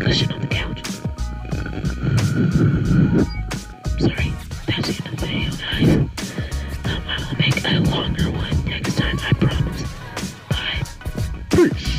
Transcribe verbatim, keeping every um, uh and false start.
cushion on the couch. Sorry, that's the end of the video, guys. Um, I will make a longer one next time, I promise. Bye. Peace.